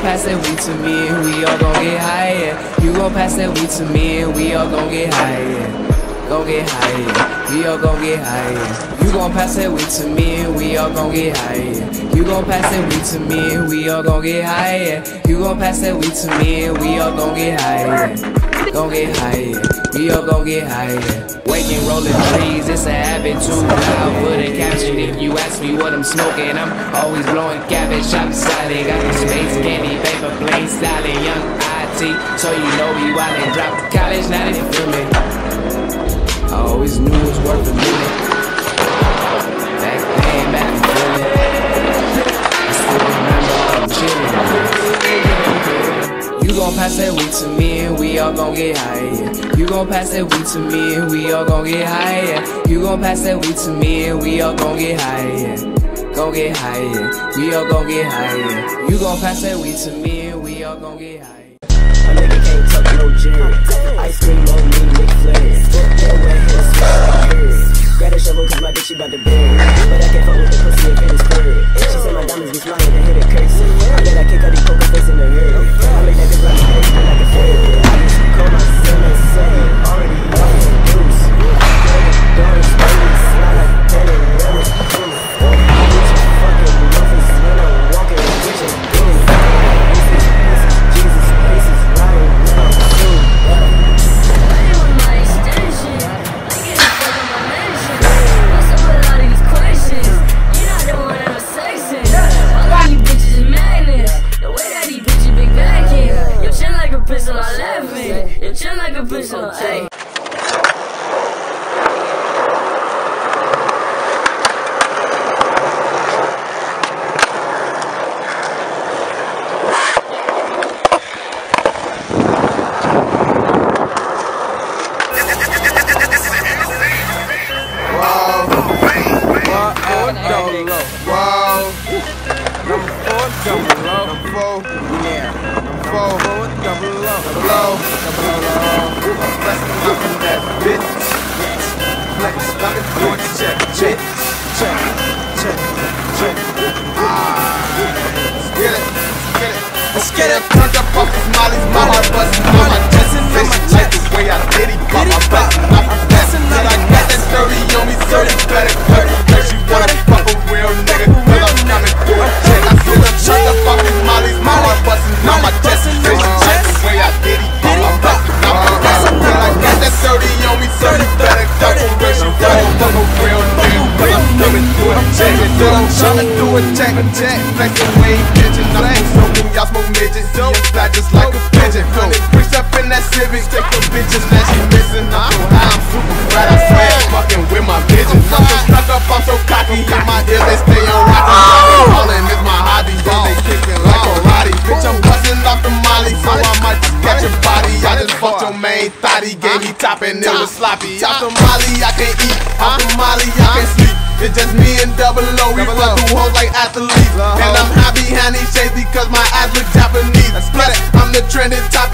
pass that weed to me and we all gon' get high, yeah. You gon' pass that weed to me and we all gon' get high, yeah. Gon' get high, yeah. We all gon' get high, yeah. You gon' pass that weed to me and we all gon' get high, yeah. You gon' pass that weed to me and we all gon' get high, yeah. You gon' pass that weed to me and we all gon' get high, yeah. Gon' get high, yeah. We all gon' get high, yeah. Waking, rolling trees, it's a habit too loud for the caption. If you ask me what I'm smoking, I'm always blowing cabbage, chop salad. Got the space candy, paper plane styling, young IT. So you know we wildin', dropped college, now they feel me. I always knew it was worth a minute. Back pain, back feeling. I still remember all I'm chillin'. You gon' pass that weed to me and we all gon' get high, yeah. You gon' pass that weed to me and we all gon' get high, yeah. You gon' pass that weed to me and we all gon' get high, yeah. Gon' get high, yeah. We all gon' get high, yeah. You gon' pass that weed to me and we all gon' get high. A nigga can't tuck no Jerry. Ice cream on me, McFlurry. Can't wear hair, smell like curry. Grab a shovel cause my bitch she bout to bury. But I can't fuck with the pussy if it is furry. She said my diamonds be flying and hit a curse. I let her kick out these poker face in the hurry. I make that bitch run my head like a fairy. I used to call myself a seven. Already know it's a deuce. Dark space, smell like tenant, really. I get you fucking muffins when I'm walking with your goon. Jesus, pieces, riding when I'm soon. Pistol, I laughing. You're chill like a pistol, ayy. Let's get it, turned up off his mollies, my heart bustin' on my chest. Bitch, check the way I did, he bought my back. I got that 30 on me, so you better cut it. Cause you wanna fuck a real nigga, cause I'm coming through a check. I said I'm turned up off his mollies, my heart bustin' on my chest. Bitch, check the way I did, he bought my back. I got that 30 on me, so you better cut it. Cause you wanna fuck a real nigga, cause I'm coming through a check. Said I'm coming through a check, flexin' way bitchin', I'm smoking, y'all smoke midgets, so fly just like a pigeon. 100 bricks up in that Civic, take the bitches that she missing. I'm so high, I'm super fat, I swear, fucking with my vision. I'm so stuck up, I'm so cocky, in my ear they stay on rockin'. Ballin' is my hobby, yeah, they kickin' like karate. Bitch, I'm bustin' off the molly, so I might just catch your body. I just fucked your main thotty, gave me top and it was sloppy. Off the molly, I can't eat, off the molly, I can't sleep. It's just me and double O, we run through hoes like athletes. And I'm high behind these shades because my eyes look Japanese. Plus, I'm the trending top